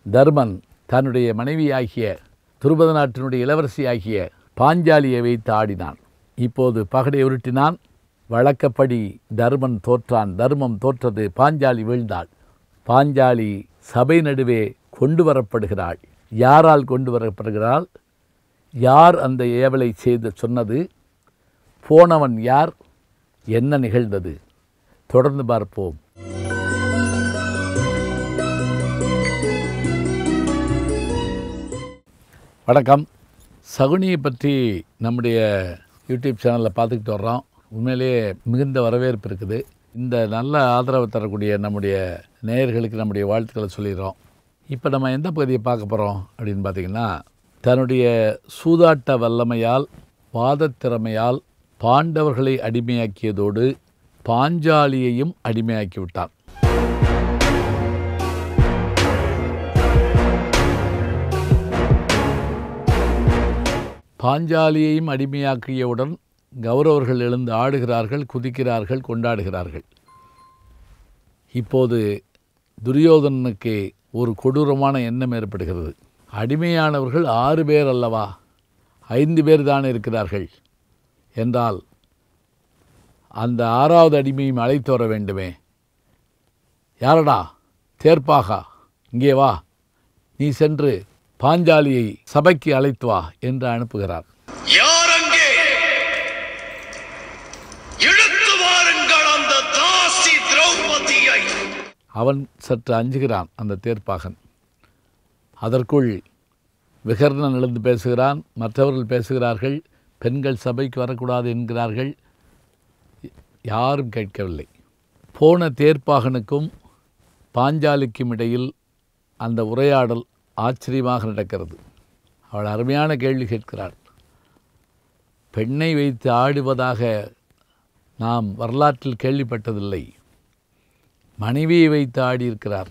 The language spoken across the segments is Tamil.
தர்மன் தன்னுடைய மனைவியாகிய துருபத நாட்டினுடைய இளவரசியாகிய பாஞ்சாலியை வைத்து ஆடினான். இப்போது பகடை உருட்டினான். வழக்கப்படி தர்மன் தோற்றான். தர்மம் தோற்றது. பாஞ்சாலி வீழ்ந்தாள். பாஞ்சாலி சபை நடுவே கொண்டு வரப்படுகிறாள். யாரால் கொண்டு வரப்படுகிறாள்? யார் அந்த ஏவலை செய்து சொன்னது? போனவன் யார்? என்ன நிகழ்ந்தது? தொடர்ந்து பார்ப்போம். வணக்கம். சகுனியை பற்றி நம்முடைய யூடியூப் சேனலில் பார்த்துக்கிட்டு வர்றோம். உண்மையிலேயே மிகுந்த வரவேற்பு இருக்குது. இந்த நல்ல ஆதரவு தரக்கூடிய நம்முடைய நேயர்களுக்கு நம்முடைய வாழ்த்துக்களை சொல்லிடுறோம். இப்போ நம்ம எந்த பகுதியை பார்க்க போகிறோம் அப்படின்னு பார்த்திங்கன்னா, தன்னுடைய சூதாட்ட வல்லமையால் வாதத்திறமையால் பாண்டவர்களை அடிமையாக்கியதோடு பாஞ்சாலியையும் அடிமையாக்கி விட்டான். பாஞ்சாலியையும் அடிமையாக்கியவுடன் கௌரவர்கள் எழுந்து ஆடுகிறார்கள், குதிக்கிறார்கள், கொண்டாடுகிறார்கள். இப்போது துரியோதனனுக்கு ஒரு கொடூரமான எண்ணம் ஏற்படுகிறது. அடிமையானவர்கள் 6 பேர் அல்லவா, 5 பேர் தான் இருக்கிறார்கள் என்றால் அந்த 6வது அடிமையும் அழைத்து வர வேண்டுமே. யாரடா? தேர்ப்பாகா, இங்கே வா, நீ சென்று பாஞ்சாலியை சபைக்கு அழைத்து வா என்று அனுப்புகிறார். அவன் சற்று அஞ்சுகிறான், அந்த தேர்ப்பாகன். அதற்குள் விகர்ணன் எழுந்து பேசுகிறான். மற்றவர்கள் பேசுகிறார்கள். பெண்கள் சபைக்கு வரக்கூடாது என்கிறார்கள். யாரும் கேட்கவில்லை. போன தேர்ப்பாகனுக்கும் பாஞ்சாலிக்கும் இடையில் அந்த உரையாடல் ஆச்சரியமாக நடக்கிறது. அவள் அருமையான கேள்வி கேட்கிறாள். பெண்ணை வைத்து ஆடுவதாக நாம் வரலாற்றில் கேள்விப்பட்டதில்லை. மனைவியை வைத்து ஆடியிருக்கிறார்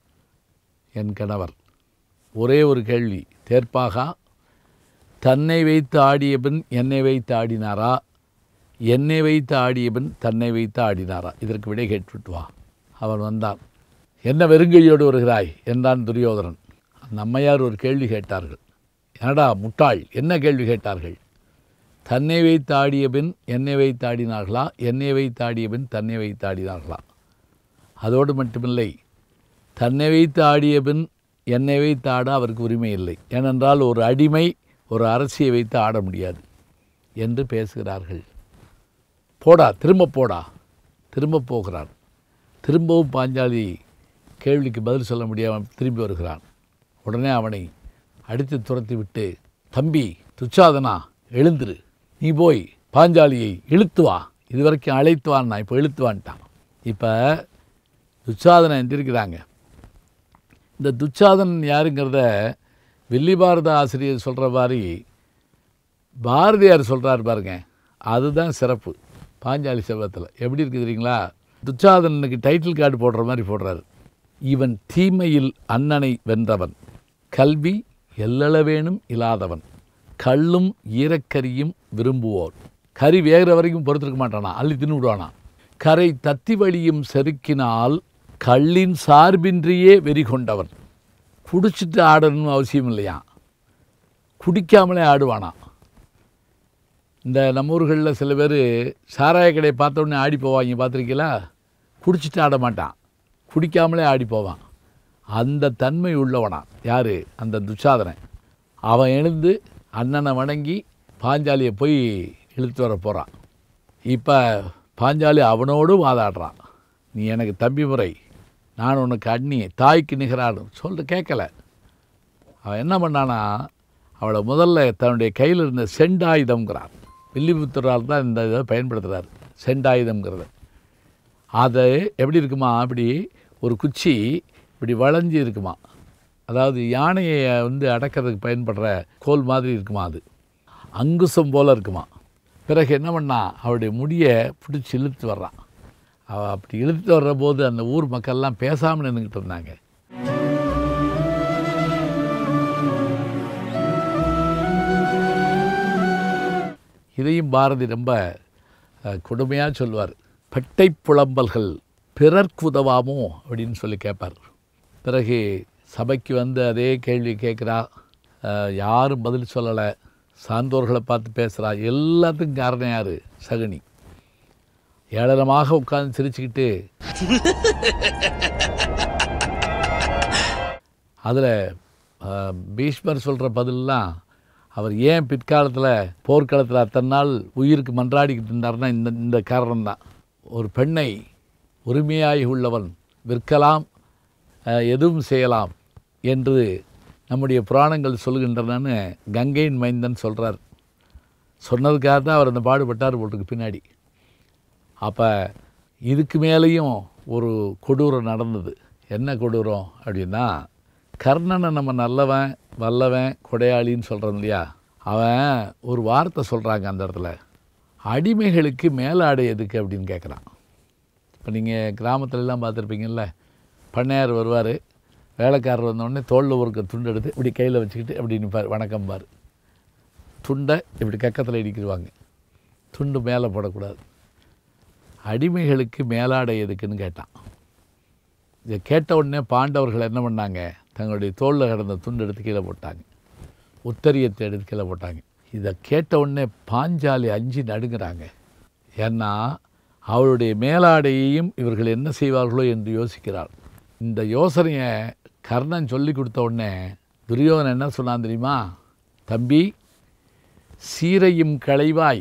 என் கணவர். ஒரே ஒரு கேள்வி, தேர்ப்பாகா, தன்னை வைத்து ஆடிய பின் என்னை வைத்து ஆடினாரா, என்னை வைத்து ஆடிய பின் தன்னை வைத்து ஆடினாரா? இதற்கு விடை கேட்டுவிட்டு வா. அவன் வந்தான். என்ன வெறுங்கையோடு வருகிறாய் என்றான் துரியோதனன். அந்த அம்மையார் ஒரு கேள்வி கேட்டார்கள். என்னடா முட்டாள், என்ன கேள்வி கேட்டார்கள்? தன்னை வைத்து ஆடிய பின் என்னை வைத்து ஆடினார்களா, என்னை வைத்து ஆடிய பின் தன்னை வைத்து ஆடினார்களா? அதோடு மட்டுமில்லை, தன்னை வைத்து ஆடிய பின் என்னை வைத்து ஆட அவருக்கு உரிமை இல்லை. ஏனென்றால் ஒரு அடிமை ஒரு அரசியை வைத்து ஆட முடியாது என்று பேசுகிறார்கள். போடா, திரும்ப போடா. திரும்ப போகிறான். திரும்பவும் பாஞ்சாலி கேள்விக்கு பதில் சொல்ல முடியாமல் திரும்பி வருகிறான். உடனே அவனை அடித்து துரத்தி விட்டு, தம்பி துச்சாதனா, எழுந்துரு, நீ போய் பாஞ்சாலியை இழுத்து வா. இது வரைக்கும் அழைத்து வான்னா, இப்போ இழுத்து வான்ட்டான். இப்போ துச்சாதனை எந்திருக்கிறாங்க. இந்த துச்சாதனன் யாருங்கிறத வில்லி பாரத ஆசிரியர் சொல்கிற மாதிரி பாரதியார் சொல்கிறார் பாருங்க. அதுதான் சிறப்பு பாஞ்சாலி செல்வத்தில். எப்படி இருக்குது தெரியுங்களா? துச்சாதனனுக்கு டைட்டில் கார்டு போடுற மாதிரி போடுறாரு. இவன் தீமையில் அண்ணனை வென்றவன், கல்வி எல்லளவேனும் இல்லாதவன், கள்ளும் ஈரக்கரியும் விரும்புவோர். கறி வேகிற வரைக்கும் பொறுத்திருக்க மாட்டானா, அள்ளி தின்னு விடுவானா. கரை தத்தி வழியும் செருக்கினால் கள்ளின் சார்பின்றியே வெறி கொண்டவன். குடிச்சிட்டு ஆடணும்னு அவசியம் இல்லையா, குடிக்காமலே ஆடுவானா. இந்த நம்ம ஊர்களில் சில பேர் சாராய கடையை பார்த்த உடனே ஆடி போவாங்க, பார்த்துருக்கீங்களா? குடிச்சிட்டு ஆட மாட்டான், குடிக்காமலே ஆடி போவான். அந்த தன்மை உள்ளவனா யார்? அந்த துச்சாதனன். அவன் எழுந்து அண்ணனை வணங்கி பாஞ்சாலியை போய் இழுத்து வர போகிறான். இப்போ பாஞ்சாலி அவனோடு வாதாடுறான். நீ எனக்கு தம்பி முறை, நான் உனக்கு அண்ணி, தாய்க்கு நிகரானு சொல்லிட்டு கேட்கல. அவன் என்ன பண்ணானா, அவளை முதல்ல தன்னுடைய கையில் இருந்த செண்டாயுதம்ங்கிறான். வில்லிபுத்தரால் தான் இந்த இதை பயன்படுத்துகிறார், செண்டாயுதம்ங்கிறது. அது எப்படி இருக்குமா, அப்படி ஒரு குச்சி இப்படி வளைஞ்சி இருக்குமா. அதாவது யானையை அடக்கிறதுக்கு பயன்படுற கோல் மாதிரி இருக்குமா. அது அங்குசம் போல் இருக்குமா. பிறகு என்ன பண்ணா, அவருடைய முடியை பிடிச்சி இழுத்து வர்றான். அவள் அப்படி இழுத்து வர்ற போது அந்த ஊர் மக்கள்லாம் பேசாமல் நின்றுக்கிட்டு இருந்தாங்க. இதையும் பாரதி ரொம்ப கொடுமையாக சொல்வார். பெட்டை புலம்பல்கள் பிறர்க்கு உதவாமோ அப்படின்னு சொல்லி கேட்பார். பிறகு சபைக்கு வந்து அதே கேள்வி கேட்குறா, யாரும் பதில் சொல்லலை, சான்றோர்களை பார்த்து பேசுகிறா. எல்லாத்துக்கும் காரணம் யார்? சகுனி. ஏளனமாக உட்கார்ந்து சிரிச்சுக்கிட்டு அதில் பீஷ்மர் சொல்கிற பதிலெலாம் அவர் ஏன் பிற்காலத்தில் போர்க்களத்தில் அத்தனை நாள் உயிருக்கு மன்றாடிக்கிட்டு இருந்தார்னா இந்த காரணம்தான். ஒரு பெண்ணை உரிமையாகி உள்ளவன் விற்கலாம், எதுவும் செய்யலாம் என்று நம்முடைய புராணங்கள் சொல்கின்றனன்னு கங்கையின் மைந்தன் சொல்கிறார். சொன்னதுக்காக தான் அவர் அந்த பாடுபட்டார் போட்டுக்கு பின்னாடி. அப்போ இதுக்கு மேலேயும் ஒரு கொடூரம் நடந்தது. என்ன கொடூரம் அப்படின்னா, கர்ணனை நம்ம நல்லவன் வல்லவன் கொடையாளின்னு சொல்கிறோம் இல்லையா, அவன் ஒரு வார்த்தை சொல்கிறாங்க அந்த இடத்துல, அடிமைகளுக்கு மேலாடை எதுக்கு அப்படின்னு கேட்குறான். இப்போ நீங்கள் கிராமத்துலலாம் பார்த்துருப்பீங்கள்ல, பண்ணையார் வருவார், வேலைக்காரர் வந்தோடனே தோளில் ஒரு துண்டு எடுத்து இப்படி கையில் வச்சுக்கிட்டு அப்படி நிற்பார், வணக்கம் பார். துண்டை இப்படி கக்கத்தில் இடிக்கிடுவாங்க, துண்டு மேலே போடக்கூடாது. அடிமைகளுக்கு மேலாடை எதுக்குன்னு கேட்டான். இதை கேட்ட உடனே பாண்டவர்கள் என்ன பண்ணாங்க, தங்களுடைய தோளில் கிடந்த துண்டு எடுத்து கீழே போட்டாங்க, உத்தரியத்தை எடுத்து கீழே போட்டாங்க. இதை கேட்ட உடனே பாஞ்சாலி அஞ்சு நடுங்கிறாங்க. ஏன்னா அவளுடைய மேலாடையையும் இவர்கள் என்ன செய்வார்களோ என்று யோசிக்கிறாள். இந்த யோசனையை கர்ணன் சொல்லி கொடுத்த உடனே துரியோதனன் என்ன சொன்னான் தெரியுமா? தம்பி, சீரையும் களைவாய்,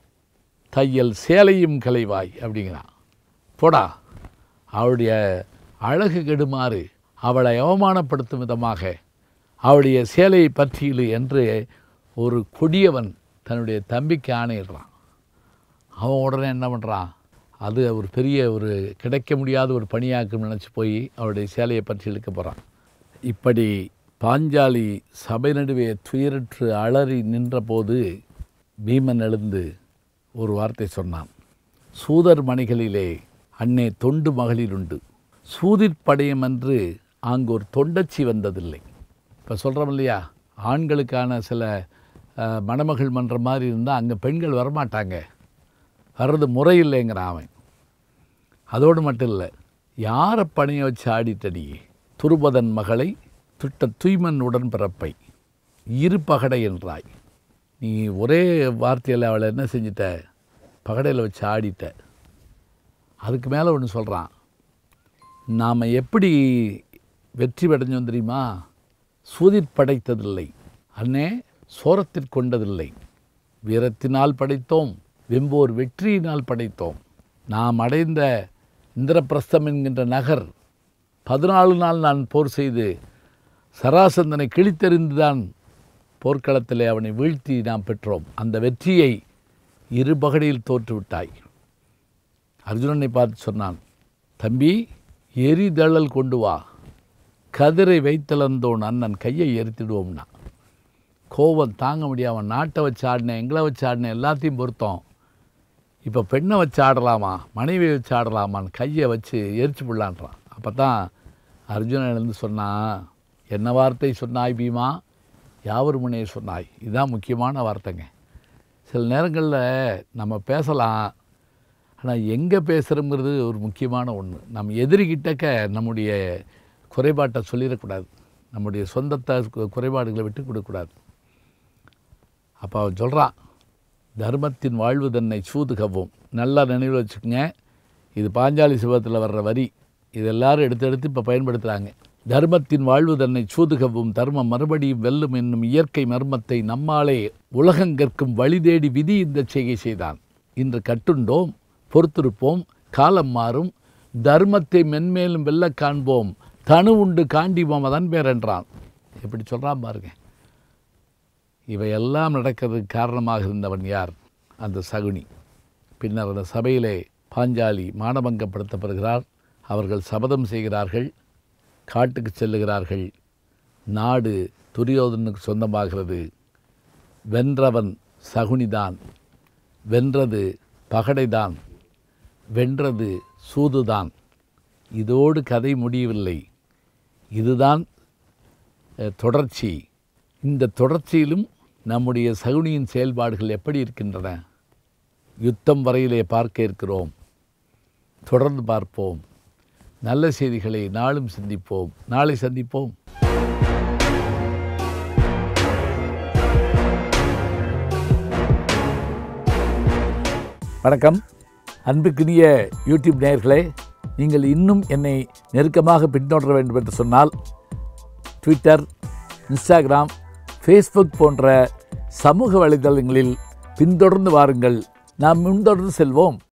தையல் சேலையும் களைவாய் அப்படிங்கிறான். போடா, அவளுடைய அழகு கெடுமாறு, அவளை அவமானப்படுத்தும் விதமாக அவளுடைய சேலையை பற்றியிலு என்று ஒரு கொடியவன் தன்னுடைய தம்பிக்கு ஆணையிடுறான். அவன் உடனே என்ன பண்ணுறான், அது ஒரு பெரிய ஒரு கிடைக்க முடியாத ஒரு பணியாக்கும் நினச்சி போய் அவருடைய சேலையை பற்றி இழுக்க போகிறான். இப்படி பாஞ்சாலி சபை நடுவே துயரற்று அலறி நின்றபோது பீமன் எழுந்து ஒரு வார்த்தை சொன்னான். சூதர் மணிகளிலே அன்னே தொண்டு மகளிருண்டு, சூதிற்படையம் என்று அங்கு ஒரு தொண்டச்சி வந்ததில்லை. இப்போ சொல்கிறோம் இல்லையா, ஆண்களுக்கான சில மணமகள் மன்ற மாதிரி இருந்தால் அங்கே பெண்கள் வரமாட்டாங்க, வர்றது முறையில்லைங்கிறான் அவன். அதோடு மட்டும் இல்லை, யாரை பணிய வச்சு ஆடிட்டடி, துருபதன் மகளை துட்ட தூய்மன் உடன் பிறப்பை இரு பகடை என்றாய். நீ ஒரே வார்த்தையில் அவளை என்ன செஞ்சிட்ட, பகடையில் வச்சு ஆடிட்ட. அதுக்கு மேலே ஒன்று சொல்கிறான், நாம் எப்படி வெற்றி அடைஞ்சோம் தெரியுமா? சூதிற் படைத்ததில்லை, அன்னே சோரத்திற் கொண்டதில்லை, வீரத்தினால் படைத்தோம், வெம்போர் வெற்றியினால் படைத்தோம். நாம் அடைந்த இந்திரபிரஸ்தம் என்கின்ற நகர் 14 நாள் நான் போர் செய்து சராசந்தனை கிழித்தெறிந்துதான் போர்க்களத்திலே அவனை வீழ்த்தி நாம் பெற்றோம். அந்த வெற்றியை இரு பகடியில் தோற்றுவிட்டாய். அர்ஜுனனை பார்த்து சொன்னான், தம்பி, எரிதழல் கொண்டு வா, கதிரை வைத்தளந்தோன் அண்ணன் கையை எரித்திடுவோம்னா. கோபம் தாங்க முடியாமல் நாட்டை வச்சு ஆடினேன், எங்களை வச்சு ஆடினேன், எல்லாத்தையும் பொறுத்தோம், இப்போ பெண்ணை வச்சு ஆடலாமா, மனைவியை வச்சு ஆடலாமான்னு கையை வச்சு எரிச்சு விடலான்றான். அப்போ தான் அர்ஜுனன் எழுந்து சொன்னான், என்ன வார்த்தை சொன்னாய் பீமா, யாவர் முனையை சொன்னாய். இதுதான் முக்கியமான வார்த்தைங்க. சில நேரங்களில் நம்ம பேசலாம், ஆனால் எங்கே பேசுகிறோங்கிறது ஒரு முக்கியமான ஒன்று. நம்ம எதிரிக்கிட்டக்க நம்முடைய குறைபாட்டை சொல்லிடக்கூடாது, நம்முடைய சொந்தத்தை குறைபாடுகளை விட்டு கொடுக்கக்கூடாது. அப்போ அவன் சொல்கிறான், தர்மத்தின் வாழ்வு தன்னை சூதுகவும். நல்லா நினைவில் வச்சுக்கோங்க, இது பாஞ்சாலி சிவத்தில் வர்ற வரி, இது எல்லாரும் எடுத்து இப்போ பயன்படுத்துகிறாங்க. தர்மத்தின் வாழ்வு தன்னை சூதுகவும், தர்மம் மறுபடியும் வெல்லும் என்னும் இயற்கை மர்மத்தை நம்மாலே உலகங்கற்கும் வழி தேடி விதி இந்த செய்கை செய்தான். இன்று கட்டுண்டோம், பொறுத்திருப்போம், காலம் மாறும், தர்மத்தை மென்மேலும் வெல்ல காண்போம், தனு உண்டு காண்டிபோம் அதன் பேர் என்றான். எப்படி சொல்கிறான் பாருங்க. இவையெல்லாம் நடக்கிறதுக்கு காரணமாக இருந்தவன் யார்? அந்த சகுனி. பின்னர் அந்த சபையிலே பாஞ்சாலி மானபங்கப்படுத்தப்படுகிறார். அவர்கள் சபதம் செய்கிறார்கள், காட்டுக்கு செல்லுகிறார்கள். நாடு துரியோதனுக்கு சொந்தமாகிறது. வென்றவன் சகுனிதான், வென்றது பகடைதான், வென்றது சூதுதான். இதோடு கதை முடியவில்லை, இதுதான் தொடர்ச்சி. இந்த தொடர்ச்சியிலும் நம்முடைய சகுனியின் செயல்பாடுகள் எப்படி இருக்கின்றன, யுத்தம் வரையிலே பார்க்க இருக்கிறோம். தொடர்ந்து பார்ப்போம். நல்ல செய்திகளை நாளும் சிந்திப்போம். நாளை சந்திப்போம். வணக்கம். அன்புக்குரிய யூடியூப் நேயர்களே, நீங்கள் இன்னும் என்னை நெருக்கமாக பின்தொடர வேண்டும் என்று சொன்னால் ட்விட்டர், இன்ஸ்டாகிராம், ஃபேஸ்புக் போன்ற சமூக வலைதளங்களில் பின்தொடர்ந்து வாருங்கள். நாம் முன்தொடர்ந்து செல்வோம்.